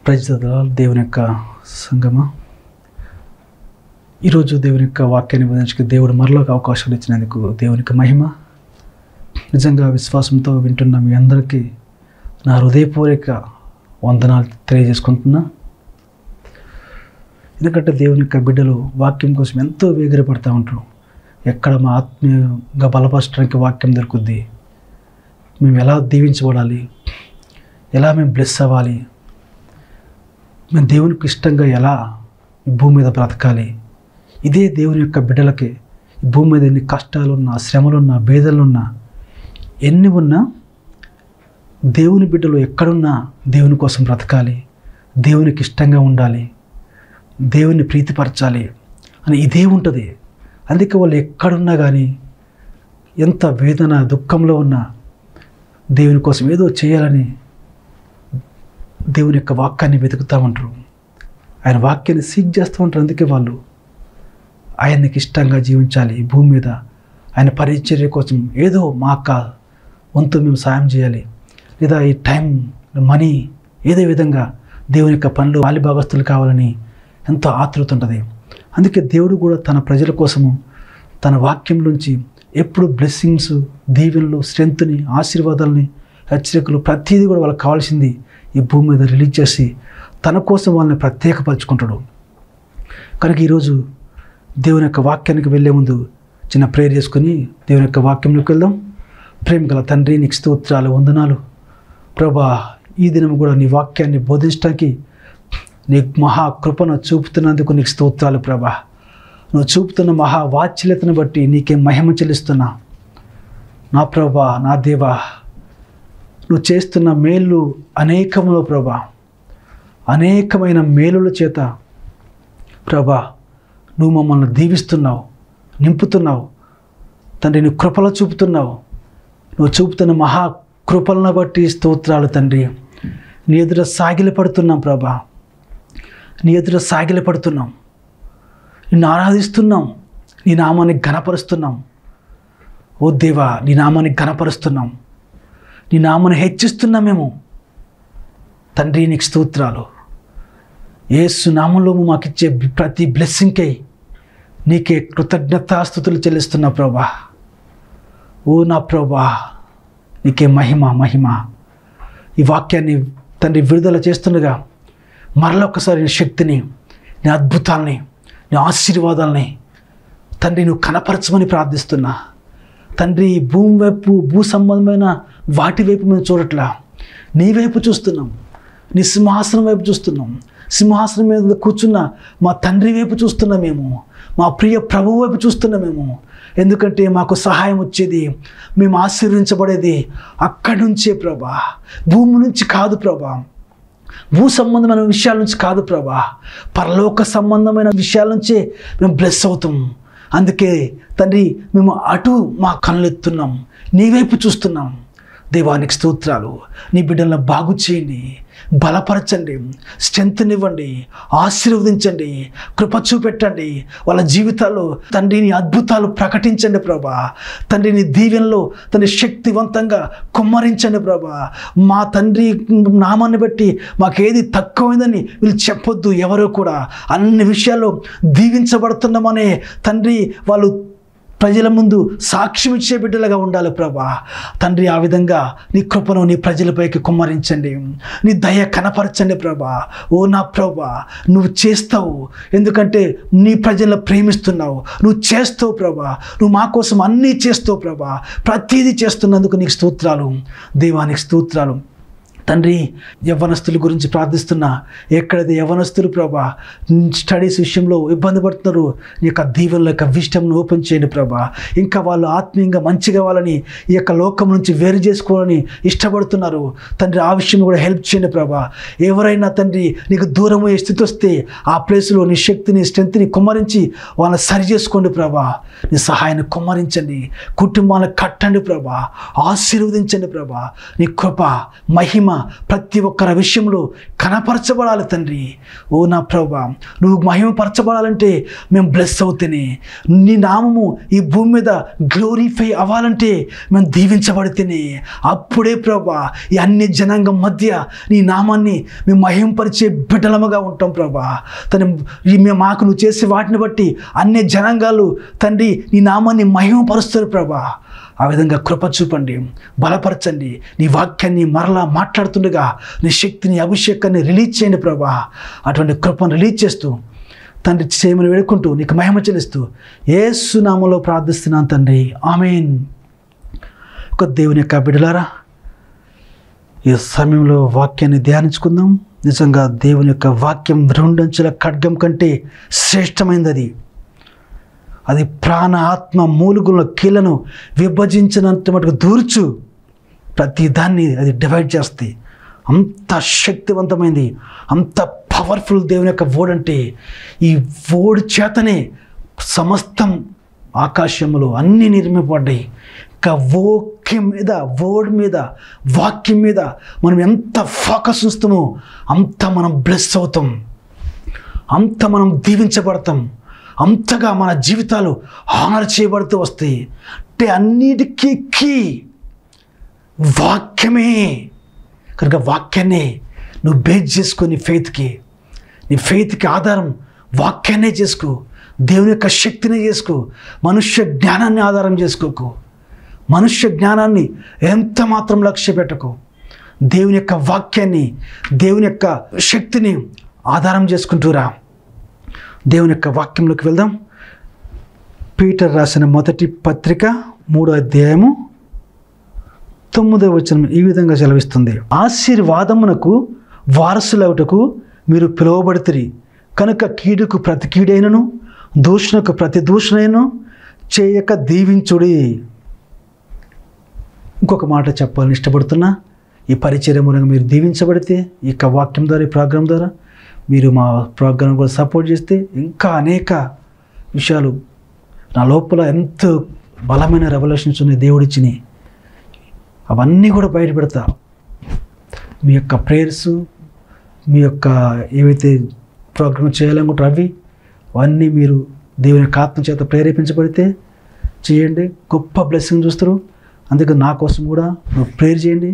ప్రజలు దేవుని యొక్క సంగమా, ఈరోజు దేవుని యొక్క వాక్యాన్ని బోధించడానికి దేవుడు మరొక అవకాశం ఇచ్చినందుకు దేవునికి మహిమ. నిజంగా విశ్వాసంతో వింటున్న మీ అందరికీ నా హృదయపూర్వక వందనాలు తెలియజేసుకుంటున్నా. ఎందుకంటే దేవుని యొక్క బిడ్డలు వాక్యం కోసం ఎంతో వేగిరపడుతూ ఉంటారు. ఎక్కడ మా ఆత్మీయంగా బలపరచడానికి వాక్యం దొరుకుద్ది, మేము ఎలా దీవించబడాలి, ఎలా మేము బ్లెస్ అవ్వాలి, మేము దేవునికి ఇష్టంగా ఎలా ఈ భూమి మీద బ్రతకాలి, ఇదే దేవుని యొక్క బిడ్డలకి ఈ భూమి మీద ఎన్ని కష్టాలున్నా, శ్రమలున్నా, భేదాలున్నా, ఎన్ని ఉన్నా దేవుని బిడ్డలు ఎక్కడున్నా దేవుని కోసం బ్రతకాలి, దేవునికి ఇష్టంగా ఉండాలి, దేవుని ప్రీతిపరచాలి అని ఇదే ఉంటుంది. అందుకే వాళ్ళు ఎక్కడున్నా కానీ ఎంత వేదన దుఃఖంలో ఉన్నా దేవుని కోసం ఏదో చేయాలని దేవుని యొక్క వాక్యాన్ని వెతుకుతూ ఉంటారు, ఆయన వాక్యాన్ని సీక్ చేస్తూ ఉంటారు. అందుకే వాళ్ళు ఆయనకి ఇష్టంగా జీవించాలి, ఈ భూమి మీద ఆయన పరిచర్య కోసం ఏదో మా అక్క వంతు మేము సాయం చేయాలి, లేదా ఈ టైం మనీ ఏదో విధంగా దేవుని యొక్క పనులు వాలి భాగస్తులు కావాలని ఎంతో ఆతృత ఉంటుంది. అందుకే దేవుడు కూడా తన ప్రజల కోసము తన వాక్యం నుంచి ఎప్పుడు బ్లెస్సింగ్స్, దీవెనలు, స్ట్రెంత్ని, ఆశీర్వాదాలని, హెచ్చరికలు ప్రతిదీ కూడా వాళ్ళకి కావాల్సింది ఈ భూమి మీద రిలీజ్ చేసి తన కోసం వాళ్ళని ప్రత్యేకపరచుకుంటాడు. కనుక ఈరోజు దేవుని యొక్క వాక్యానికి వెళ్ళే ముందు చిన్న ప్రేయర్ చేసుకుని దేవుని యొక్క వాక్యంలోకి వెళ్దాం. ప్రేమ గల తండ్రి, నీకు స్తోత్రాలు, వందనాలు ప్రభా. ఈ దినం కూడా నీ వాక్యాన్ని బోధించడానికి నీ మహాకృపను చూపుతున్నందుకు నీకు స్తోత్రాలు ప్రభా. నువ్వు చూపుతున్న మహావాత్సల్యతను బట్టి నీకే మహిమ చెల్లిస్తున్నా నా ప్రభా, నా దేవా. నువ్వు చేస్తున్న మేలు అనేకములో ప్రభా, అనేకమైన మేలుల చేత ప్రభా నువ్వు మమ్మల్ని దీవిస్తున్నావు, నింపుతున్నావు తండ్రి. నువ్వు కృపలో చూపుతున్నావు, నువ్వు చూపుతున్న మహాకృపలను బట్టి స్తోత్రాలు తండ్రి. నీ ఎదుట సాగిలపడుతున్నాం ప్రభా, నీ ఎదుట సాగిలపడుతున్నాం, నిన్ను ఆరాధిస్తున్నాం, నీ నామాన్ని ఘనపరుస్తున్నాం. ఓ దేవా, నీ నామాన్ని ఘనపరుస్తున్నాం, నీ నామాన్ని హెచ్చిస్తున్నాం మేము తండ్రి. నీకు స్తోత్రాలు. యేసు నామంలో మాకిచ్చే ప్రతి బ్లెస్సింగ్కై నీకే కృతజ్ఞతాస్తుతులు చెల్లిస్తున్నా ప్రభా. ఓ నా ప్రభా, నీకే మహిమ మహిమ. ఈ వాక్యాన్ని తండ్రి విడుదల చేస్తుండగా మరొకసారి నీ శక్తిని, నీ అద్భుతాలని, నీ ఆశీర్వాదాలని తండ్రి నువ్వు కనపరచమని ప్రార్థిస్తున్నా తండ్రి. భూమి వైపు, భూ సంబంధమైన వాటి వైపు మేము చూడట్లా, నీ వైపు చూస్తున్నాం, నీ సింహాసనం వైపు చూస్తున్నాం. సింహాసనం మీద కూర్చున్న మా తండ్రి వైపు చూస్తున్నాం మేము, మా ప్రియ ప్రభువు వైపు చూస్తున్నాం మేము. ఎందుకంటే మాకు సహాయం వచ్చేది, మేము ఆశీర్వదించబడేది అక్కడి నుంచే ప్రభా, భూమి నుంచి కాదు ప్రభా, భూ సంబంధమైన విషయాల నుంచి కాదు ప్రభా, పరలోక సంబంధమైన విషయాల నుంచే మేము బ్లెస్ అవుతాం. అందుకే తండ్రి మేము అటు మా కళ్ళెత్తున్నాం, నీ వైపు చూస్తున్నాం. దేవానికి స్తోత్రాలు. నీ బిడ్డలను బాగు చేయండి, బలపరచండి, స్ట్రెంత్నివ్వండి, ఆశీర్వదించండి, కృప చూపెట్టండి. వాళ్ళ జీవితాల్లో తండ్రి నీ అద్భుతాలు ప్రకటించండి ప్రభా. తండ్రి నీ దీవెనలో తండ్రి శక్తివంతంగా కుమ్మరించండి ప్రభా. మా తండ్రి నామాన్ని బట్టి మాకేది తక్కువైందని వీళ్ళు చెప్పొద్దు ఎవరో కూడా. అన్ని విషయాల్లో దీవించబడుతున్నామనే తండ్రి వాళ్ళు ప్రజల ముందు సాక్ష్యం ఇచ్చే బిడ్డలుగా ఉండాలి ప్రభా. తండ్రి ఆ విధంగా నీ కృపను నీ ప్రజలపైకి కుమ్మరించండి, నీ దయ కనపరచండి ప్రభా. ఓ నా ప్రభా, నువ్వు చేస్తావు, ఎందుకంటే నీ ప్రజలను ప్రేమిస్తున్నావు, నువ్వు చేస్తావు ప్రభా. నువ్వు మా కోసం అన్నీ చేస్తావు ప్రభా. ప్రతిదీ చేస్తున్నందుకు నీకు స్తోత్రాలు, దేవానికి స్తోత్రాలు తండ్రి. యవ్వనస్తుల గురించి ప్రార్థిస్తున్నా. ఎక్కడైతే యవ్వనస్తులు ప్రభా స్టడీస్ విషయంలో ఇబ్బంది పడుతున్నారు, ఈ యొక్క దీవెనల యొక్క విషయంను ఓపెన్ చేయండి ప్రభా. ఇంకా వాళ్ళు ఆత్మీయంగా మంచి కావాలని, ఈ యొక్క లోకం నుంచి వేరు చేసుకోవాలని ఇష్టపడుతున్నారు తండ్రి. ఆ విషయం కూడా హెల్ప్ చేయండి ప్రభా. ఎవరైనా తండ్రి నీకు దూరం అయ్యే స్థితి వస్తే ఆ ప్లేస్లో నీ శక్తిని, స్ట్రెంత్ని కుమ్మరించి వాళ్ళని సరి చేసుకోండి ప్రభా. నీ సహాయాన్ని కుమ్మరించండి, కుటుంబాలను కట్టండి ప్రభా, ఆశీర్వదించండి ప్రభా. నీ కృప, మహిమ, ప్రతి ఒక్కరి విషయంలో కనపరచబడాలి తండ్రి. ఓ నా ప్రభువా, నువ్వు మహిమపరచబడాలంటే మేము బ్లెస్ అవుతేనే, నీ నామము ఈ భూమి మీద గ్లోరిఫై అవ్వాలంటే మేము దీవించబడితేనే, అప్పుడే ప్రభువా ఈ అన్ని జనాంగం మధ్య నీ నామాన్ని మేము మహింపరిచే బిడ్డలముగా ఉంటాం ప్రభువా. మాకు నువ్వు చేసే వాటిని బట్టి అన్ని జనాంగాలు తండ్రి నీ నామాన్ని మహిమపరుస్తారు ప్రభువా. ఆ విధంగా కృప చూపండి, బలపరచండి. నీ వాక్యాన్ని మరలా మాట్లాడుతుండగా నీ శక్తిని, అభిషేకాన్ని రిలీజ్ చేయండి ప్రభా. అటువంటి కృపను రిలీజ్ చేస్తూ తండ్రి చేయమని వేడుకుంటూ నీకు మహిమ చెల్లిస్తూ యేసు నామములో ప్రార్థిస్తున్నాను తండ్రి, ఆమేన్. ఒక దేవుని యొక్క బిడ్డలారా, ఈ సమయంలో వాక్యాన్ని ధ్యానించుకుందాం. నిజంగా దేవుని యొక్క వాక్యం 2 అంచుల ఖడ్గం కంటే శ్రేష్టమైనది. అది ప్రాణ ఆత్మ మూలుగుల కీళ్లను విభజించినంత మటుకు దూర్చు ప్రతి దాన్ని అది డివైడ్ చేస్తాయి. అంత శక్తివంతమైంది, అంత పవర్ఫుల్ దేవుని యొక్క వర్డ్ అంటే. ఈ వర్డ్ చేతనే సమస్తం ఆకాశములు అన్నీ నిర్మింపబడ్డాయి. ఇంకా వర్డ్ మీద వాక్యం మీద మనం ఎంత ఫోకస్ ఉంచుతామో అంత మనం బ్లెస్ అవుతాం, అంత మనం దీవించబడతాం, అంతగా మన జీవితాలు ఆనర్ చేయబడుతూ వస్తాయి. అంటే అన్నిటికీ కీ వాక్యమే కనుక వాక్యాన్ని నువ్వు బేస్ చేసుకో. నీ ఫెయిత్కి ఆధారం వాక్యాన్నే చేసుకో. దేవుని యొక్క శక్తిని చేసుకో. మనుష్య జ్ఞానాన్ని ఆధారం చేసుకోకు. మనుష్య జ్ఞానాన్ని ఎంత మాత్రం లక్ష్య పెట్టకు. దేవుని యొక్క వాక్యాన్ని, దేవుని యొక్క శక్తిని ఆధారం చేసుకుంటూరా. దేవుని యొక్క వాక్యంలోకి వెళ్దాం. పీటర్ రాసిన మొదటి పత్రిక 3వ అధ్యాయము 9వ వచనం ఈ విధంగా సెలవిస్తుంది. ఆశీర్వాదమునకు వారసులవుటకు మీరు పిలువబడితిరి కనుక కీడుకు ప్రతి కీడైనను దూషణకు ప్రతి దూషణైనను చేయక దీవించుడి. ఇంకొక మాట చెప్పాలని ఇష్టపడుతున్నా. ఈ పరిచర్య మూలంగా మీరు దీవించబడితే, ఈ యొక్క వాక్యం ద్వారా, ఈ ప్రోగ్రాం ద్వారా మీరు మా ప్రోగ్రాం కూడా సపోర్ట్ చేస్తే ఇంకా అనేక విషయాలు నా లోపల ఎంతో బలమైన రెవల్యూషన్స్ ఉన్నాయి దేవుడిచ్చినాయి, అవన్నీ కూడా బయటపెడతా. మీ యొక్క ప్రేయర్స్, మీ యొక్క ఏవైతే ప్రోగ్రామ్ చేయాలనుకుంటారో అవన్నీ మీరు దేవుని యొక్క ఆత్మ చేత ప్రేరేపించబడితే చేయండి. గొప్ప బ్లెస్సింగ్ చూస్తారు. అందుకే నా కోసం కూడా నువ్వు ప్రేయర్ చేయండి.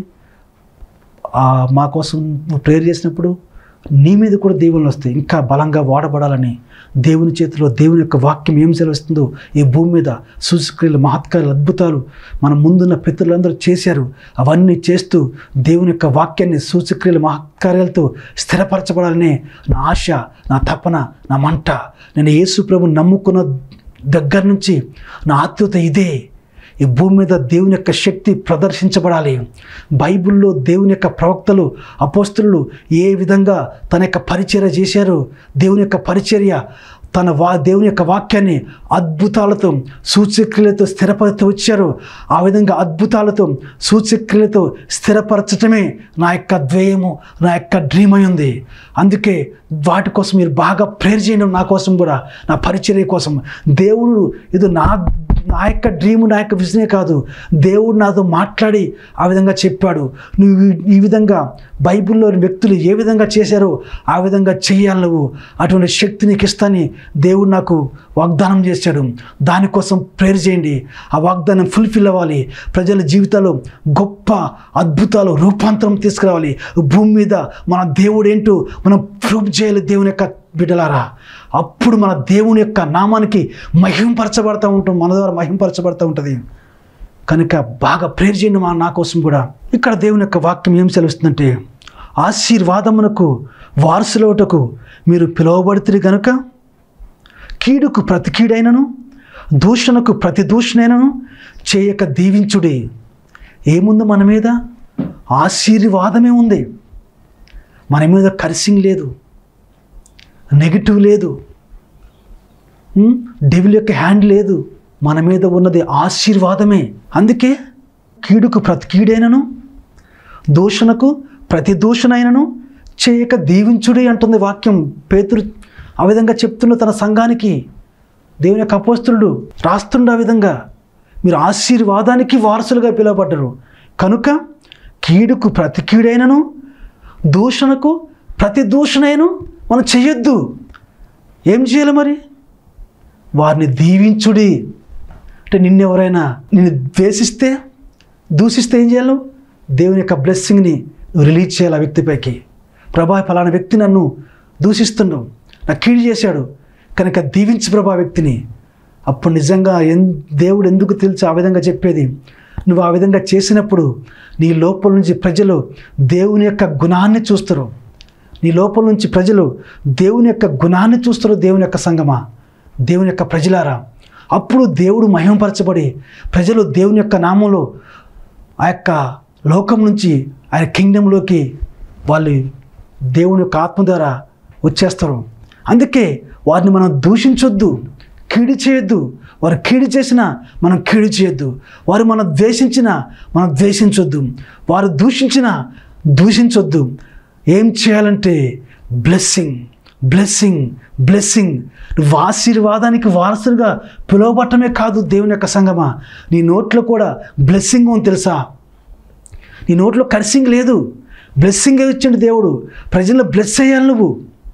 మా కోసం నువ్వు ప్రేయర్ చేసినప్పుడు నీ మీద కూడా దీవెనలు వస్తాయి. ఇంకా బలంగా వాడబడాలని దేవుని చేతిలో దేవుని యొక్క వాక్యం ఏం సెలవిస్తుందో ఈ భూమి మీద సూచక్రియలు, మహత్కార్యాలు, అద్భుతాలు మన ముందున్న పితరులందరూ చేశారు. అవన్నీ చేస్తూ దేవుని యొక్క వాక్యాన్ని సూచక్రియలు, మహత్కార్యాలతో స్థిరపరచబడాలనే నా ఆశ, నా తపన, నా మంట. నేను యేసు ప్రభువుని నమ్ముకున్న దగ్గర నుంచి నా ఆత్మీయత ఇదే. ఈ భూమి మీద దేవుని యొక్క శక్తి ప్రదర్శించబడాలి. బైబిల్లో దేవుని యొక్క ప్రవక్తలు, అపోస్తలులు ఏ విధంగా తన యొక్క పరిచర్య చేశారో, దేవుని యొక్క పరిచర్య దేవుని యొక్క వాక్యాన్ని అద్భుతాలతో, సూచక్రియలతో స్థిరపరుస్తూ వచ్చారు. ఆ విధంగా అద్భుతాలతో, సూచక్రియలతో స్థిరపరచటమే నా యొక్క ధ్యేయము, నా యొక్క డ్రీమ్ అయి ఉంది. అందుకే వాటి కోసం మీరు బాగా ప్రేయర్ చేయండి. నా కోసం కూడా, నా పరిచర్య కోసం. దేవుడు ఇది నా యొక్క డ్రీము, నా యొక్క విజనే కాదు. దేవుడు నాతో మాట్లాడి ఆ విధంగా చెప్పాడు. నువ్వు ఈ విధంగా బైబిల్లోని వ్యక్తులు ఏ విధంగా చేశారో ఆ విధంగా చేయాలి. నువ్వు అటువంటి శక్తి నీకు ఇస్తాని దేవుడు నాకు వాగ్దానం చేశాడు. దానికోసం ప్రేయర్ చేయండి. ఆ వాగ్దానం ఫుల్ఫిల్ అవ్వాలి. ప్రజల జీవితాల్లో గొప్ప అద్భుతాలు, రూపాంతరం తీసుకురావాలి. భూమి మీద మన దేవుడు ఏంటో మనం ప్రూవ్ చేయాలి. దేవుని యొక్క బిడ్డలారా, అప్పుడు మన దేవుని యొక్క నామానికి మహింపరచబడతా ఉంటాం. మన ద్వారా మహింపరచబడతా ఉంటుంది. కనుక బాగా ప్రేయర్ చేయండి నా కోసం కూడా. ఇక్కడ దేవుని యొక్క వాక్యం ఏం సెలవుస్తుందంటే, ఆశీర్వాదమునకు వారసులవుటకు మీరు పిలువబడితిరి కనుక కీడుకు ప్రతి కీడైనను దూషణకు ప్రతి దూషణైనను చేయక దీవించుడి. ఏముంది మన మీద? ఆశీర్వాదమే ఉంది. మన మీద కర్సింగ్ లేదు, నెగిటివ్ లేదు, డెవిల్ యొక్క హ్యాండ్ లేదు. మన మీద ఉన్నది ఆశీర్వాదమే. అందుకే కీడుకు ప్రతి కీడైనను దూషణకు ప్రతి దూషణైనను చేయక దీవించుడి అంటుంది వాక్యం. పేతురు ఆ విధంగా చెప్తున్న తన సంఘానికి. దేవుని యొక్క అపోస్తలుడు రాస్తుండ ఆ విధంగా, మీరు ఆశీర్వాదానికి వారసులుగా పిలువబడ్డరు కనుక కీడుకు ప్రతి కీడైనను దూషణకు ప్రతి దూషణైను మనం చేయొద్దు. ఏం చేయాలి మరి? వారిని దీవించుడి. అంటే నిన్నెవరైనా నిన్ను ద్వేషిస్తే దూషిస్తే ఏం చేయాలి? దేవుని యొక్క బ్లెస్సింగ్ని నువ్వు రిలీజ్ చేయాలి ఆ వ్యక్తిపైకి. ప్రభా ఫలానా వ్యక్తి నన్ను దూషిస్తున్నావు, నాకు కీడు చేశాడు కనుక దీవించు ప్రభా వ్యక్తిని. అప్పుడు నిజంగా దేవుడు ఎందుకు తెలుసు ఆ విధంగా చెప్పేది? నువ్వు ఆ విధంగా చేసినప్పుడు నీ లోపల నుంచి ప్రజలు దేవుని యొక్క గుణాన్ని చూస్తారు. నీ లోపల నుంచి ప్రజలు దేవుని యొక్క గుణాన్ని చూస్తారు. దేవుని యొక్క సంగమా, దేవుని యొక్క ప్రజలారా, అప్పుడు దేవుడు మహిమపరచబడి ప్రజలు దేవుని యొక్క నామంలో ఆ యొక్క లోకం నుంచి ఆయన కింగ్డంలోకి వాళ్ళు దేవుని యొక్క ఆత్మ ద్వారా వచ్చేస్తారు. అందుకే వారిని మనం దూషించొద్దు, కీడు చేయొద్దు. వారు కీడు చేసినా మనం కీడు చేయొద్దు. వారు మనం ద్వేషించినా మనం ద్వేషించొద్దు. వారు దూషించినా దూషించొద్దు. ఏం చేయాలంటే బ్లెస్సింగ్, బ్లెస్సింగ్, బ్లెస్సింగ్. నువ్వు ఆశీర్వాదానికి వారసులుగా పిలువబట్టమే కాదు దేవుని యొక్క సంగమా, నీ నోట్లో కూడా బ్లెస్సింగ్ ఉంది తెలుసా? నీ నోట్లో కర్సింగ్ లేదు, బ్లెస్సింగ్ ఇచ్చిండు దేవుడు. ప్రజలను బ్లెస్ చేయాలి, నువ్వు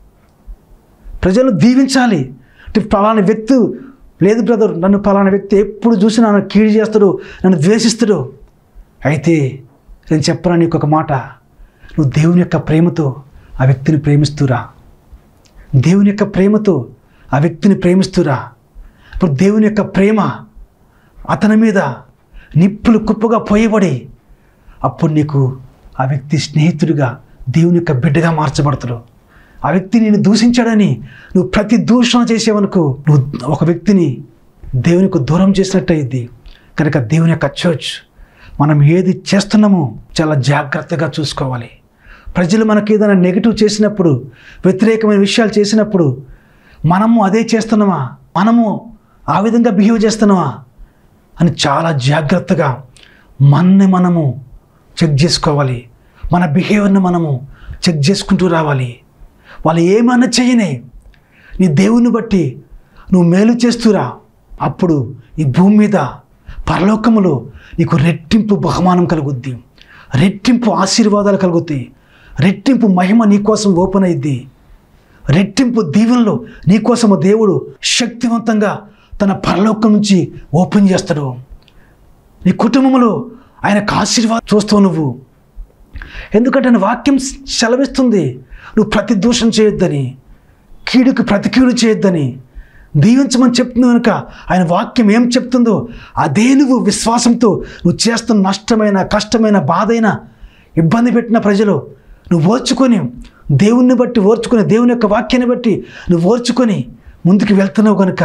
ప్రజలను దీవించాలి. అంటే ఫలానా వ్యక్తి లేదు బ్రదర్, నన్ను ఫలానా వ్యక్తి ఎప్పుడు చూసినా నన్ను కీడు చేస్తాడు, నన్ను ద్వేషిస్తాడు. అయితే నేను చెప్పరా నీకు ఒక మాట, నువ్వు దేవుని యొక్క ప్రేమతో ఆ వ్యక్తిని ప్రేమిస్తురా. దేవుని యొక్క ప్రేమతో ఆ వ్యక్తిని ప్రేమిస్తురా. ఇప్పుడు దేవుని యొక్క ప్రేమ అతని మీద నిప్పులు కుప్పగా పోయబడి అప్పుడు నీకు ఆ వ్యక్తి స్నేహితుడిగా దేవుని యొక్క బిడ్డగా మార్చబడతాడు. ఆ వ్యక్తి నేను దూషించాడని నువ్వు ప్రతి దూషణ చేసేవనుకో నువ్వు ఒక వ్యక్తిని దేవునికి దూరం చేసినట్టు అయింది. కనుక దేవుని యొక్క చర్చ్ మనం ఏది చేస్తున్నామో చాలా జాగ్రత్తగా చూసుకోవాలి. ప్రజలు మనకి ఏదైనా నెగిటివ్ చేసినప్పుడు, వ్యతిరేకమైన విషయాలు చేసినప్పుడు మనము అదే చేస్తున్నామా, మనము ఆ విధంగా బిహేవ్ చేస్తున్నామా అని చాలా జాగ్రత్తగా మనము చెక్ చేసుకోవాలి. మన బిహేవియర్ని మనము చెక్ చేసుకుంటూ రావాలి. వాళ్ళు ఏమన్నా చేయనే నీ దేవుని బట్టి నువ్వు మేలు చేస్తురా. అప్పుడు ఈ భూమి మీద పరలోకములో నీకు రెట్టింపు బహుమానం కలుగుద్ది, రెట్టింపు ఆశీర్వాదాలు కలుగుతాయి, రెట్టింపు మహిమ నీకోసం ఓపెన్ అయ్యిద్ది, రెట్టింపు దీవెనలు నీకోసము దేవుడు శక్తివంతంగా తన పరలోకం నుంచి ఓపెన్ చేస్తాడు. నీ కుటుంబంలో ఆయనకు ఆశీర్వాదం చూస్తావు నువ్వు. ఎందుకంటే ఆయన వాక్యం సెలవిస్తుంది నువ్వు ప్రతి దూషణ చేయొద్దని, కీడుకు ప్రతి కీడు చేయొద్దని, దీవించమని చెప్తుంది. కనుక ఆయన వాక్యం ఏం చెప్తుందో అదే నువ్వు విశ్వాసంతో నువ్వు చేస్తున్న నష్టమైన, కష్టమైన, బాధైన, ఇబ్బంది పెట్టిన ప్రజలు నువ్వు ఓర్చుకొని, దేవుణ్ణి బట్టి ఓర్చుకొని, దేవుని యొక్క వాక్యాన్ని బట్టి నువ్వు ఓర్చుకొని ముందుకు వెళ్తున్నావు. కనుక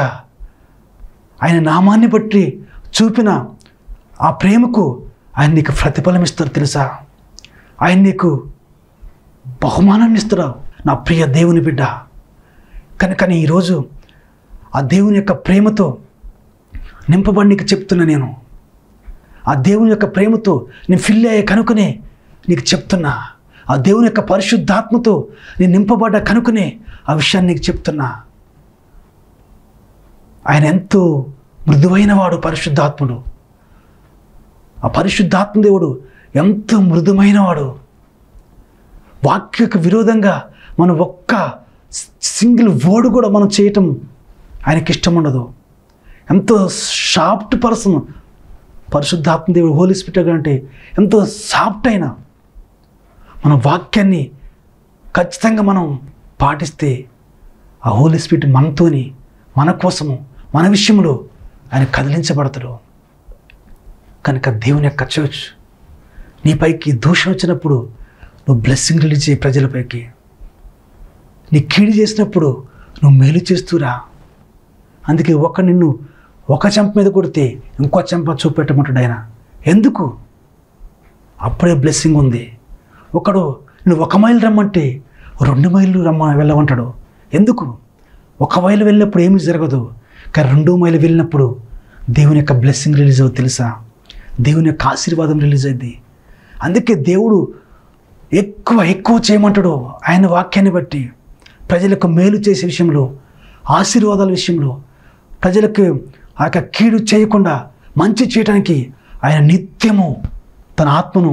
ఆయన నామాన్ని బట్టి చూపిన ఆ ప్రేమకు ఆయన నీకు ప్రతిఫలం ఇస్తారు తెలుసా. ఆయన నీకు బహుమానాన్ని ఇస్తున్నావు నా ప్రియ దేవుని బిడ్డ. కనుక ఈరోజు ఆ దేవుని యొక్క ప్రేమతో నింపబడి నీకు చెప్తున్నా. నేను ఆ దేవుని యొక్క ప్రేమతో నేను ఫిల్ అయ్యే కనుకనే నీకు చెప్తున్నా. ఆ దేవుని యొక్క పరిశుద్ధాత్మతో నేను నింపబడ్డ కనుకనే ఆ విషయాన్ని నీకు చెప్తున్నా. ఆయన ఎంతో మృదువైన వాడు పరిశుద్ధాత్ముడు. ఆ పరిశుద్ధాత్మ దేవుడు ఎంతో మృదుమైన వాడు. వాక్యకు విరోధంగా మనం ఒక్క సింగిల్ వర్డ్ కూడా మనం చేయటం ఆయనకి ఇష్టం ఉండదు. ఎంతో సాఫ్ట్ పర్సన్ పరిశుద్ధాత్మ దేవుడు, హోలీ స్పిరిట్ అంటే ఎంతో సాఫ్ట్ అయిన మన వాక్యాన్ని ఖచ్చితంగా మనం పాటిస్తే ఆ హోలీ స్పిరిట్ మనతోని, మన కోసము, మన విషయంలో ఆయన కదిలించబడతాడు. కనుక దేవుని యొక్క చర్చ్ నీపైకి దూషణ వచ్చినప్పుడు నువ్వు బ్లెస్సింగ్ రిలీజ్ చేయి ప్రజలపైకి. నీ కీడు చేసినప్పుడు నువ్వు మేలు చేస్తూరా. అందుకే నిన్ను ఒక చెంప మీద కొడితే ఇంకో చెంప చూపెట్టమంటాడు ఆయన. ఎందుకు? అప్పుడే బ్లెస్సింగ్ ఉంది. ఒకడు నువ్వు 1 మైలు రమ్మంటే 2 మైళ్ళు వెళ్ళమంటాడు. ఎందుకు? 1 మైలు వెళ్ళినప్పుడు ఏమీ జరగదు, కానీ 2 మైలు వెళ్ళినప్పుడు దేవుని యొక్క బ్లెస్సింగ్ రిలీజ్ అవుతుంది తెలుసా. దేవుని యొక్క ఆశీర్వాదం రిలీజ్ అయింది. అందుకే దేవుడు ఎక్కువ చేయమంటాడు. ఆయన వాక్యాన్ని బట్టి ప్రజలకు మేలు చేసే విషయంలో, ఆశీర్వాదాల విషయంలో, ప్రజలకు ఆ యొక్క కీడు చేయకుండా మంచి చేయడానికి ఆయన నిత్యము తన ఆత్మను,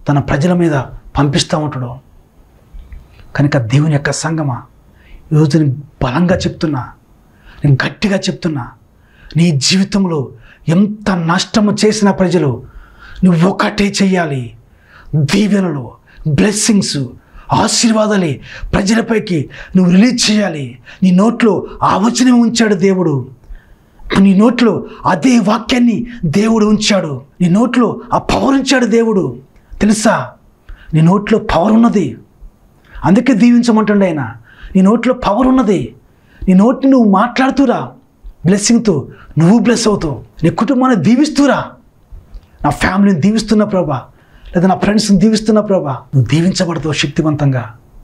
తన ప్రజల మీద పంపిస్తూ ఉంటాడు. కనుక దేవుని యొక్క సంగమా, ఈరోజు నేను బలంగా చెప్తున్నా, నేను గట్టిగా చెప్తున్నా, నీ జీవితంలో ఎంత నష్టము చేసిన ప్రజలు నువ్వు ఒకటే చెయ్యాలి. దీవెనలు, బ్లెస్సింగ్స్, ఆశీర్వాదాలే ప్రజలపైకి నువ్వు రిలీజ్ చేయాలి. నీ నోట్లో ఆ వచనం ఉంచాడు దేవుడు. నీ నోట్లో అదే వాక్యాన్ని దేవుడు ఉంచాడు. నీ నోట్లో ఆ పవర్ ఉంచాడు దేవుడు. తెలుసా, నీ నోట్లో పవర్ ఉన్నది. అందుకే దీవించమంటుండే ఆయన. నీ నోట్లో పవర్ ఉన్నది. నీ నోటిని నువ్వు మాట్లాడుతూరా, బ్లెస్సింగ్తో నువ్వు బ్లెస్ అవుతావు. నీ కుటుంబాన్ని దీవిస్తూరా. నా ఫ్యామిలీని దీవిస్తున్నా ప్రభా, లేదా నా ఫ్రెండ్స్ని దీవిస్తున్నా ప్రభా, నువ్వు దీవించబడతావు శక్తివంతంగా.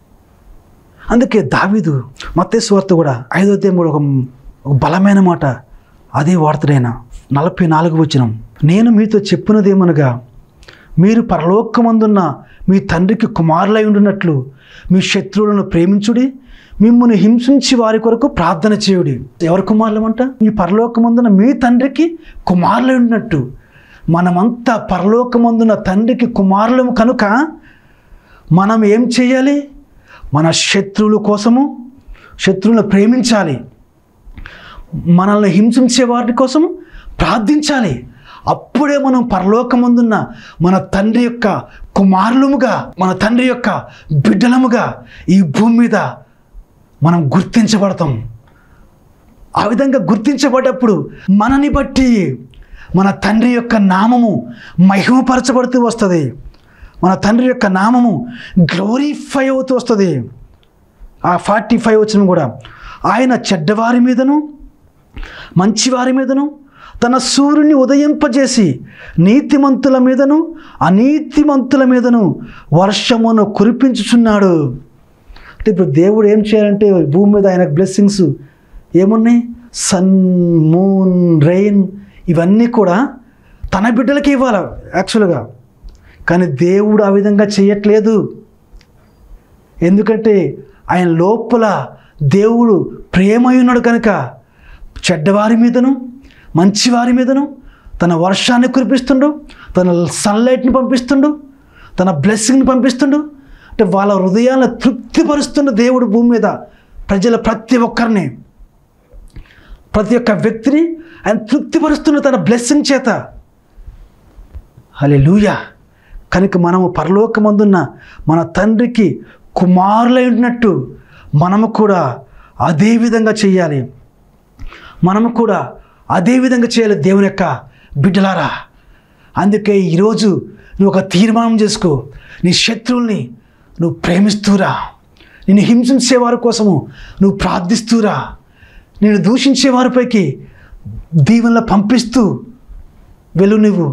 అందుకే దావీదు మత్తయి సువార్త కూడా 5వ అధ్యాయం కూడా ఒక బలమైన మాట అదే వార్తడైన 44వ వచనం, నేను మీతో చెప్పినదేమనగా, మీరు పరలోకమందున్న మీ తండ్రికి కుమారులై ఉండునట్లు మీ శత్రువులను ప్రేమించుడి, మిమ్మల్ని హింసించి వారి కొరకు ప్రార్థన చేయుడి. ఎవరి కుమారులమంట? మీ పరలోకమందున్న మీ తండ్రికి కుమారులై ఉండినట్టు. మనమంతా పరలోకమందున్న తండ్రికి కుమారులము కనుక మనం ఏం చేయాలి? మన శత్రువుల కోసము శత్రువులను ప్రేమించాలి, మనల్ని హింసించే వారి కోసము ప్రార్థించాలి. అప్పుడే మనం పరలోకమందున్న మన తండ్రి యొక్క కుమారులముగా, మన తండ్రి యొక్క బిడ్డలముగా ఈ భూమి మీద మనం గుర్తించబడతాం. ఆ విధంగా గుర్తించబడ్డప్పుడు మనని బట్టి మన తండ్రి యొక్క నామము మహిమపరచబడుతూ వస్తుంది. మన తండ్రి యొక్క నామము గ్లోరిఫై అవుతూ వస్తుంది. ఆ 45 వచనం కూడా, ఆయన చెడ్డవారి మీదను మంచివారి మీదను తన సూర్యుని ఉదయింపజేసి నీతిమంతుల మీదను అనీతిమంతుల మీదను వర్షమును కురిపించుచున్నాడు. అంటే ఇప్పుడు దేవుడు ఏం చేయాలంటే భూమి మీద ఆయనకు బ్లెస్సింగ్స్ ఏమున్నాయి? సన్, మూన్, రెయిన్ ఇవన్నీ కూడా తన బిడ్డలకి ఇవ్వాలి యాక్చువల్గా. కానీ దేవుడు ఆ విధంగా చేయట్లేదు. ఎందుకంటే ఆయన లోపల దేవుడు ప్రేమై ఉన్నాడు కనుక చెడ్డవారి మీదను మంచివారి మీదను తన వర్షాన్ని కురిపిస్తుండు, తన సన్లైట్ని పంపిస్తుండు, తన బ్లెస్సింగ్ని పంపిస్తుండు. అంటే వాళ్ళ హృదయాలను తృప్తిపరుస్తుండు దేవుడు భూమి మీద ప్రజల ప్రతి ఒక్కరిని, ప్రతి ఒక్క వ్యక్తిని ఆయన తృప్తిపరుస్తున్న తన బ్లెస్సింగ్ చేత. హల్లెలూయా. కనుక మనము పరలోకమందున్న మన తండ్రికి కుమారులై ఉన్నట్టు మనము కూడా అదే విధంగా చేయాలి. మనము కూడా అదే విధంగా చేయాలి దేవుని యొక్క బిడ్డలారా. అందుకే ఈరోజు నువ్వు ఒక తీర్మానం చేసుకో. నీ శత్రువుల్ని నువ్వు ప్రేమిస్తూరా, నిన్ను హింసించే వారి కోసము నువ్వు ప్రార్థిస్తూరా, నేను దూషించే వారిపైకి దీవెనలు పంపిస్తూ వెళ్ళు. నువ్వు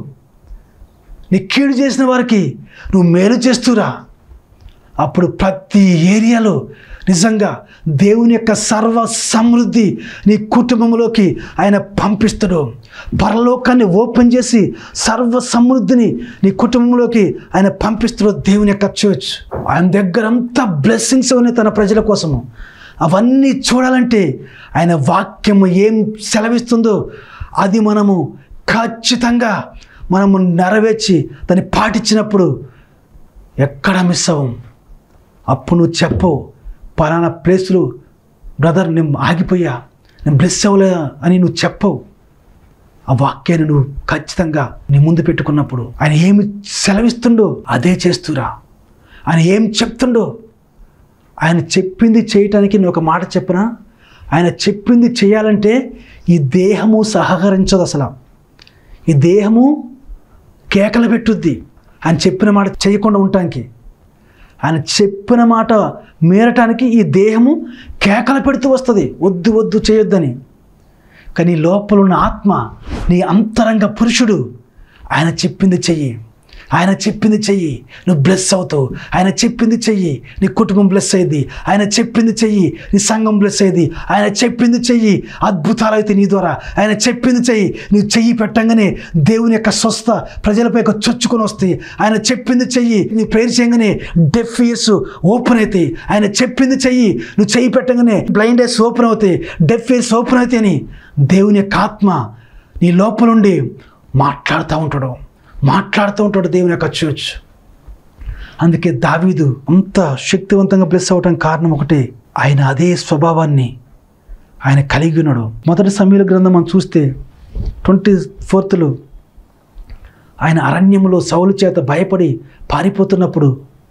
నీ కీడు చేసిన వారికి నువ్వు మేలు చేస్తూరా. అప్పుడు ప్రతి ఏరియాలో నిజంగా దేవుని యొక్క సర్వ సమృద్ధి నీ కుటుంబంలోకి ఆయన పంపిస్తాడు. పరలోకాన్ని ఓపెన్ చేసి సర్వ సమృద్ధిని నీ కుటుంబంలోకి ఆయన పంపిస్తాడు. దేవుని యొక్క చర్చ్ ఆయన దగ్గర అంతా బ్లెస్సింగ్స్ ఉన్నాయి తన ప్రజల కోసము. అవన్నీ చూడాలంటే ఆయన వాక్యము ఏం సెలవిస్తుందో అది మనము ఖచ్చితంగా మనము నెరవేర్చి దాన్ని పాటించినప్పుడు ఎక్కడ మిస్ అవ్వం. అప్పుడు నువ్వు చెప్పవు, పలానా ప్లేస్లో బ్రదర్ నేను ఆగిపోయా, నేను బ్లెస్ అవ్వలే అని నువ్వు చెప్పవు. ఆ వాక్యాన్ని నువ్వు ఖచ్చితంగా నీ ముందు పెట్టుకున్నప్పుడు ఆయన ఏమి సెలవిస్తుండో అదే చేస్తురా. ఆయన ఏం చెప్తుండో ఆయన చెప్పింది చేయటానికి నేను ఒక మాట చెప్పనా, ఆయన చెప్పింది చేయాలంటే ఈ దేహము సహకరించదు. అసలు ఈ దేహము కేకలు పెట్టుద్ది ఆయన చెప్పిన మాట చేయకుండా ఉండటానికి. ఆయన చెప్పిన మాట మేరటానికి ఈ దేహము కేకలు పెడుతూ వస్తుంది, వద్దు వద్దు చేయొద్దని. కానీ లోపల ఉన్న ఆత్మ, నీ అంతరంగ పురుషుడు ఆయన చెప్పింది చెయ్యి, ఆయన చెప్పింది చెయ్యి, నువ్వు బ్లెస్ అవుతావు. ఆయన చెప్పింది చెయ్యి, నీ కుటుంబం బ్లెస్ అయ్యింది. ఆయన చెప్పింది చెయ్యి, నీ సంఘం బ్లెస్ అయ్యింది. ఆయన చెప్పింది చెయ్యి, అద్భుతాలు అయితే నీ ద్వారా. ఆయన చెప్పింది చెయ్యి, నువ్వు చెయ్యి పెట్టంగానే దేవుని యొక్క స్వస్థ ప్రజలపై చొచ్చుకొని వస్తాయి. ఆయన చెప్పింది చెయ్యి, నీ ప్రేయర్ చేయగానే డెఫ్ ఇయర్స్ ఓపెన్ అవుతాయి. ఆయన చెప్పింది చెయ్యి, నువ్వు చెయ్యి పెట్టంగానే బ్లైండ్ ఐస్ ఓపెన్ అవుతాయి, డెఫ్ ఇయర్స్ ఓపెన్ అవుతాయి అని దేవుని యొక్క ఆత్మ నీ లోపల ఉండి మాట్లాడుతూ ఉంటాడు దేవుని యొక్క చర్చ్. అందుకే దావీదు అంత శక్తివంతంగా బ్లెస్ అవ్వటం కారణం ఒకటే, ఆయన అదే స్వభావాన్ని ఆయన కలిగి ఉన్నాడు. మొదటి సమూయేలు గ్రంథం మనం చూస్తే 24 ఆయన అరణ్యంలో సౌలు చేత భయపడి పారిపోతున్నప్పుడు,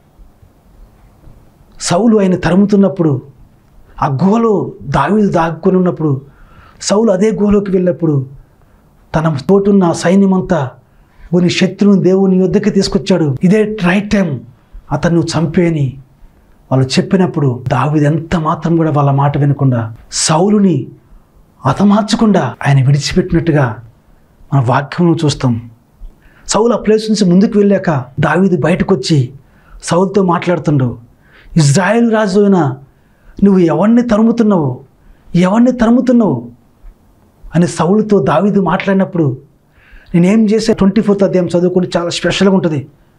సౌలు ఆయన తరుముతున్నప్పుడు, ఆ గుహలో దావీదు దాక్కుని ఉన్నప్పుడు, సౌలు అదే గుహలోకి వెళ్ళినప్పుడు తన తోటున్న సైన్యమంతా కొన్ని శత్రువుని దేవుని యుద్ధకి తీసుకొచ్చాడు. ఇదే రైట్ టైం అతను చంపేని వాళ్ళు చెప్పినప్పుడు దావీదు ఎంత మాత్రం కూడా వాళ్ళ మాట వినకుండా సౌలుని హతమార్చకుండా ఆయన విడిచిపెట్టినట్టుగా మన వాక్యంలో చూస్తాం. సౌలు ఆ ప్లేస్ నుంచి ముందుకు వెళ్ళాక దావీదు బయటకు వచ్చి సౌలుతో మాట్లాడుతుండు. ఇజ్రాయేలు రాజు అయిన నువ్వు ఎవరిని తరుముతున్నావు అని సౌలుతో దావీదు మాట్లాడినప్పుడు, నేనేం చేసే 24th అధ్యాయం చదువుకొని చాలా స్పెషల్గా ఉంటుంది.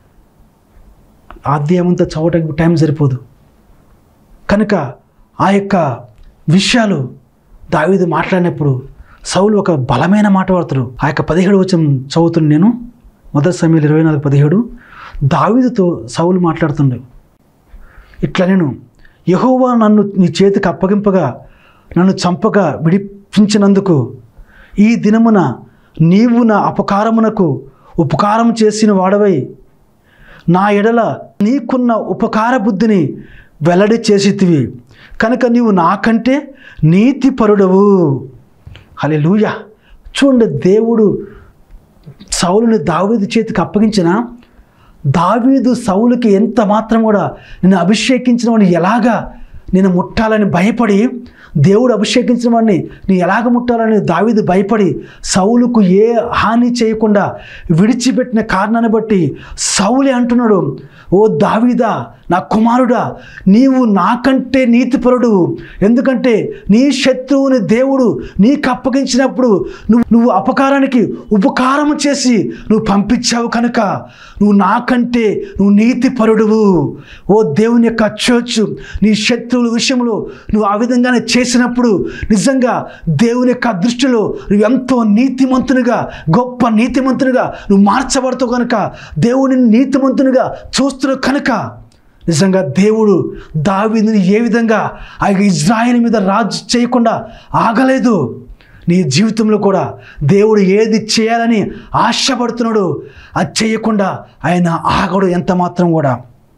ఆ అధ్యాయం అంతా చదవడానికి టైం సరిపోదు కనుక ఆ యొక్క విషయాలు దావీదు మాట్లాడినప్పుడు సౌలు ఒక బలమైన మాట వాడతాడు. ఆ యొక్క 17 వచనం చదువుతుంది నేను. మొదటి సమూయేలు 24:17 దావీదుతో సౌలు మాట్లాడుతుండే, ఇట్లా నేను యెహోవా నన్ను నీ చేతికి అప్పగింపగా నన్ను చంపగా విడిపించినందుకు ఈ దినమున నీవు నా అపకారమునకు ఉపకారం చేసిన వాడవై నా ఎడల నీకున్న ఉపకార బుద్ధిని వెల్లడి చేసితివి కనుక నీవు నాకంటే నీతిపరుడవు. హల్లెలూయా. చూడండి, దేవుడు సౌలుని దావీదు చేతికి అప్పగించిన దావీదు సౌలుకి ఎంత మాత్రం కూడా నేను అభిషేకించిన వాడిని ఎలాగా నేను ముట్టాలని భయపడి, దేవుడు అభిషేకించిన వాడిని నీ ఎలాగ ముట్టాలని దావీదు భయపడి సౌలుకు ఏ హాని చేయకుండా విడిచిపెట్టిన కారణాన్ని బట్టి సౌలే అంటున్నాడు, ఓ దావీదా నా కుమారుడా, నీవు నాకంటే నీతిపరుడు. ఎందుకంటే నీ శత్రువుని దేవుడు నీకు అప్పగించినప్పుడు నువ్వు అపకారానికి ఉపకారం చేసి నువ్వు పంపించావు కనుక నాకంటే నువ్వు నీతిపరుడువు. ఓ దేవుని యొక్క చర్చ్, నీ శత్రువుల విషయంలో నువ్వు ఆ విధంగానే చేసినప్పుడు నిజంగా దేవుని యొక్క దృష్టిలో నువ్వు ఎంతో నీతిమంతునిగా, గొప్ప నీతిమంతునిగా నువ్వు మార్చబడతావు కనుక, దేవుని నీతిమంతునిగా చూస్తున్నావు కనుక నిజంగా దేవుడు దావీదుని ఏ విధంగా ఆ ఇజ్రాయేలు మీద రాజు చేయకుండా ఆగలేదు. నీ జీవితంలో కూడా దేవుడు ఏది చేయాలని ఆశపడుతున్నాడు అది చేయకుండా ఆయన ఆగడు. ఎంత మాత్రం కూడా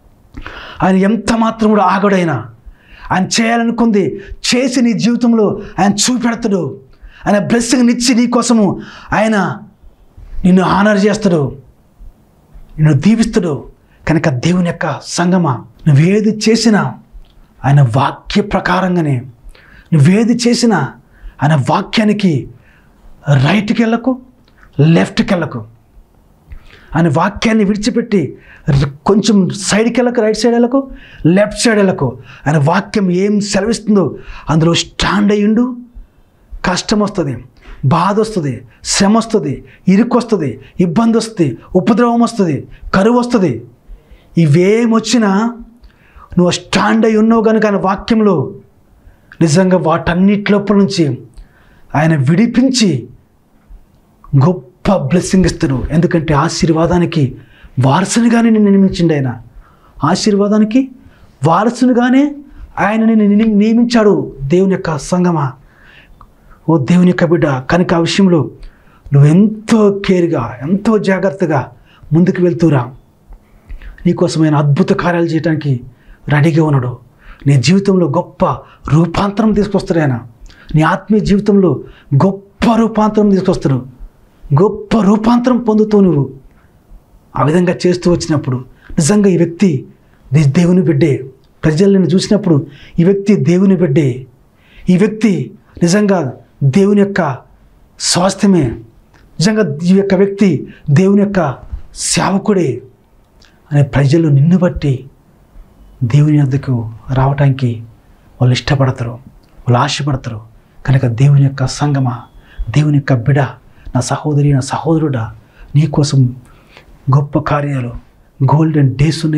ఆగడు. ఆయన చేయాలనుకుంది చేసి నీ జీవితంలో ఆయన చూపెడతాడు. ఆయన బ్లెస్సింగ్ ఇచ్చి నీ కోసము ఆయన నిన్ను ఆనర్ చేస్తాడు, నిన్ను దీవిస్తాడు. కనుక దేవుని యొక్క సంగమా, నువ్వేది చేసినా ఆయన వాక్య ప్రకారంగానే, నువ్వేది చేసినా ఆయన వాక్యానికి రైట్కి వెళ్ళకు, లెఫ్ట్కి వెళ్ళకు. ఆయన వాక్యాన్ని విడిచిపెట్టి కొంచెం సైడ్కి వెళ్ళకు, రైట్ సైడ్ వెళ్ళకు, లెఫ్ట్ సైడ్ వెళ్ళకు. ఆయన వాక్యం ఏం సెలవిస్తుందో అందులో స్టాండ్ అయ్యిండు. కష్టం వస్తుంది, బాధ వస్తుంది, శ్రమ వస్తుంది, ఇరుకు వస్తుంది, ఇబ్బంది వస్తుంది, ఉపద్రవం వస్తుంది, కరువు వస్తుంది. ఇవేమొచ్చినా నువ్వు స్టాండ్ అయి ఉన్నావు కనుక ఆయన వాక్యంలో నిజంగా వాటన్నిటి లోపల నుంచి ఆయన విడిపించి గొప్ప బ్లెస్సింగ్ ఇస్తాడు. ఎందుకంటే ఆశీర్వాదానికి వారసునిగానే నిన్ను నియమించిండు. ఆయన ఆశీర్వాదానికి వారసునిగానే ఆయన నిన్ను నియమించాడు. దేవుని యొక్క సంగమా, ఓ దేవుని యొక్క బిడ్డ, కనుక ఆ విషయంలో నువ్వెంతో కేర్గా, ఎంతో జాగ్రత్తగా ముందుకు వెళ్తూరా. నీకోసమైన అద్భుత కార్యాలు చేయడానికి రెడీగా ఉన్నాడు. నీ జీవితంలో గొప్ప రూపాంతరం తీసుకొస్తాడు ఆయన. నీ ఆత్మీయ జీవితంలో గొప్ప రూపాంతరం తీసుకొస్తాడు. గొప్ప రూపాంతరం పొందుతూ నువ్వు ఆ విధంగా చేస్తూ వచ్చినప్పుడు నిజంగా ఈ వ్యక్తి దేవుని బిడ్డే. ప్రజలను చూసినప్పుడు ఈ వ్యక్తి దేవుని బిడ్డే, ఈ వ్యక్తి నిజంగా దేవుని యొక్క స్వాస్థ్యమే, నిజంగా ఈ యొక్క వ్యక్తి దేవుని యొక్క సేవకుడే అనే ప్రజలు నిన్ను బట్టి దేవుని వద్దకు రావటానికి వాళ్ళు ఇష్టపడతారు, వాళ్ళు ఆశపడతారు. కనుక దేవుని యొక్క సంగమా, దేవుని యొక్క బిడ, నా సహోదరి, నా సహోదరుడా, నీకోసం గొప్ప కార్యాలు, గోల్డెన్ డేస్ ఉన్నాయి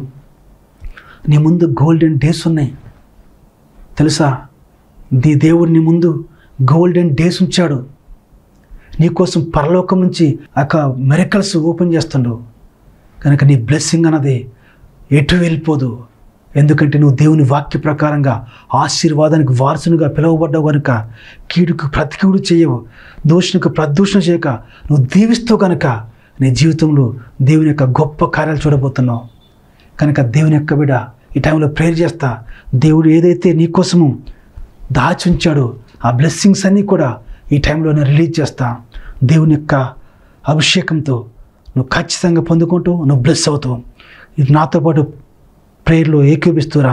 నీ ముందు గోల్డెన్ డేస్ ఉన్నాయి. తెలుసా, దేవుడు నీ ముందు గోల్డెన్ డేస్ ఉంచాడు. నీకోసం పరలోకం నుంచి ఒక మిరకల్స్ ఓపెన్ చేస్తుండు. కనుక నీ బ్లెస్సింగ్ అన్నది ఎటు వెళ్ళిపోదు. ఎందుకంటే నువ్వు దేవుని వాక్య ప్రకారంగా ఆశీర్వాదానికి వారసునిగా పిలువబడ్డావు కనుక కీడుకు ప్రతికీడు చేయవు, దూషణకు ప్రదూషణ చేయక నువ్వు దీవిస్తావు కనుక నీ జీవితంలో దేవుని యొక్క గొప్ప కార్యాలు చూడబోతున్నావు. కనుక దేవుని యొక్క బిడ్డ ఈ టైంలో ప్రేయర్ చేస్తా. దేవుడు ఏదైతే నీ కోసము దాచి ఉంచాడో ఆ బ్లెస్సింగ్స్ అన్నీ కూడా ఈ టైంలో నేను రిలీజ్ చేస్తా. దేవుని యొక్క అభిషేకంతో నువ్వు ఖచ్చితంగా పొందుకుంటూ నువ్వు బ్లెస్ అవుతావు. ఇది నాతో పాటు ప్రేయర్లో ఏకీపిస్తురా.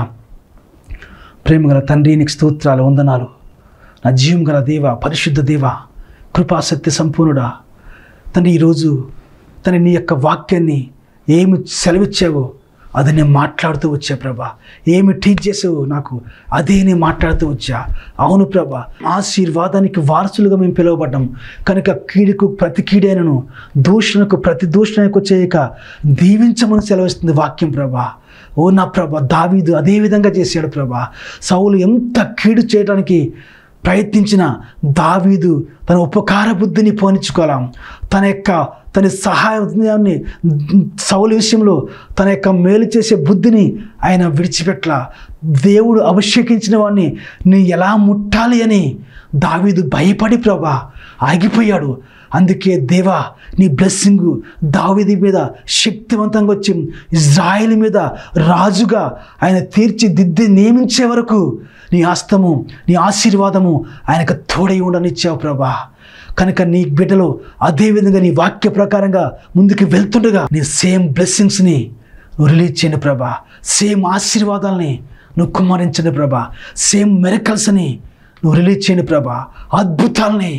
ప్రేమ గల తండ్రి, నీకు స్తోత్రాలు, వందనాలు. నా జీవం గల దేవ, పరిశుద్ధ దేవ, కృపాశక్తి సంపూర్ణుడా తండ్రి, ఈరోజు తండ్రి నీ యొక్క వాక్యాన్ని ఏమి సెలవిచ్చావో అది నేను మాట్లాడుతూ వచ్చా ప్రభా. ఏమి టీచ్ చేసావు నాకు అదే నేను మాట్లాడుతూ వచ్చా. అవును ప్రభా, ఆశీర్వాదానికి వారసులుగా మేము పిలువబడ్డాం కనుక కీడుకు ప్రతి కీడైనను, దూషణకు ప్రతి దూషణకు చేయక దీవించమని సెలవిస్తుంది వాక్యం ప్రభా. ఓ నా ప్రభా, దావీదు అదే విధంగా చేశాడు ప్రభా. సౌలు ఎంత కీడు చేయడానికి ప్రయత్నించిన దావీదు తన ఉపకార బుద్ధిని పోనిచ్చుకోవాలం. తన సహాయాన్ని సౌలు విషయంలో తన యొక్క మేలు చేసే బుద్ధిని ఆయన విడిచిపెట్ల. దేవుడు అభిషేకించిన వాడిని నీ ఎలా ముట్టాలి అని దావీదు భయపడి ప్రభా ఆగిపోయాడు. అందుకే దేవా, నీ బ్లెస్సింగ్ దావీదు మీద శక్తివంతంగా వచ్చి ఇజ్రాయేలు మీద రాజుగా ఆయన తీర్చిదిద్ది నియమించే వరకు నీ హస్తము, నీ ఆశీర్వాదము ఆయనకు తోడై ఉండనిచ్చావు ప్రభా. కనుక నీ బిడ్డలో అదేవిధంగా నీ వాక్య ప్రకారంగా ముందుకు వెళ్తుండగా నీ సేమ్ బ్లెస్సింగ్స్ని నువ్వు రిలీజ్ చేయండి ప్రభా. సేమ్ ఆశీర్వాదాలని నువ్వు కుమ్మరించండి ప్రభా. సేమ్ మిరకల్స్ని నువ్వు రిలీజ్ చేయండి ప్రభా. అద్భుతాలని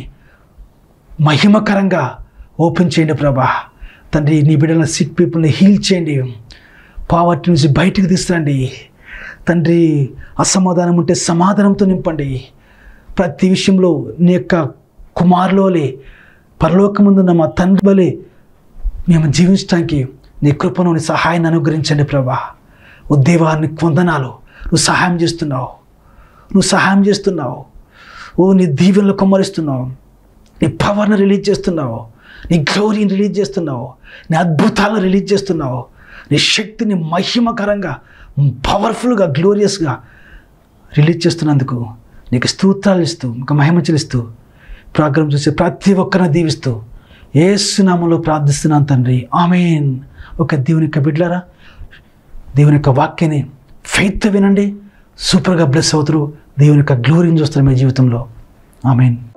మహిమకరంగా ఓపెన్ చేయండి ప్రభా. తండ్రి, నీ బిడ్డల సిక్ పీపుల్ని హీల్ చేయండి. పావర్టీ నుంచి బయటకు తీసుకురండి తండ్రి. అసమాధానం ఉంటే సమాధానంతో నింపండి. ప్రతి విషయంలో నీ యొక్క కుమారులోలే పరలోకముందున్న మా తండ్రి వలె మేము జీవించడానికి నీ కృపను, నీ సహాయాన్ని అనుగ్రహించండి ప్రభా. ఉద్దేవాన్ని వందనాలు. నువ్వు సహాయం చేస్తున్నావు, నువ్వు సహాయం చేస్తున్నావు. ఓ నీ దీవెనలు కుమ్మరిస్తున్నావు, నీ పవర్ని రిలీజ్ చేస్తున్నావు, నీ గ్లోరీని రిలీజ్ చేస్తున్నావు, నీ అద్భుతాలను రిలీజ్ చేస్తున్నావు, నీ శక్తిని మహిమకరంగా పవర్ఫుల్గా గ్లోరియస్గా రిలీజ్ చేస్తున్నందుకు నీకు స్తోత్రాలు ఇస్తూ, ఒక మహిమ చెల్లిస్తూ, ప్రోగ్రాం చూసే ప్రతి ఒక్కరిని దీవిస్తూ యేసు నామములో ప్రార్థిస్తున్నాను తండ్రి, ఆమేన్. ఒక దేవుని యొక్క బిడ్డలారా, దేవుని యొక్క వాక్యాన్ని ఫెయిత్ వినండి, సూపర్గా బ్లెస్ అవుతారు. దేవుని యొక్క గ్లోరీని చూస్తారు మీ జీవితంలో. ఆమేన్.